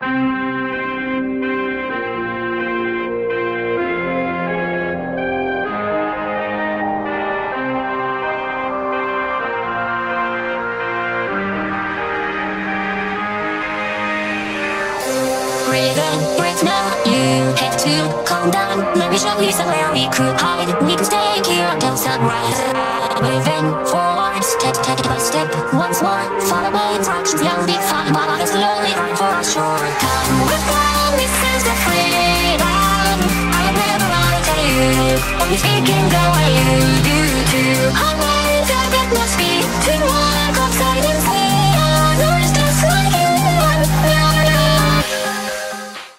Breathe now, you have to calm down. Maybe show you somewhere we could hide. We can stay here until sunrise. Moving forward, step by step, once more. Follow my instructions, you'll be fine. But I slowly run for a short time. With one, this is the freedom I never wanna tell you. Only speaking the way you do too. I'm ready to get my speed to walk outside and say